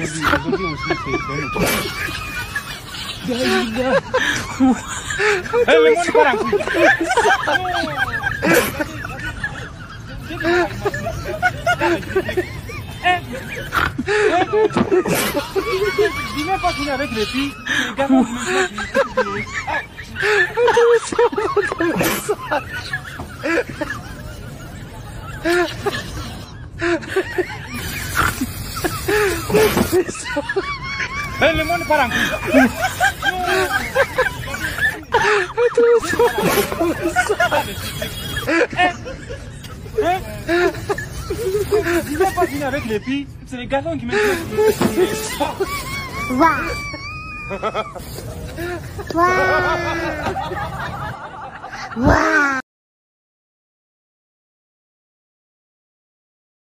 Dis-moi pas qu'il est avec les filles, les garçons qui le monde part en couille. Dis-moi pas qu'il est avec les filles, c'est les garçons qui mettent. Waouh! Waouh! Waouh!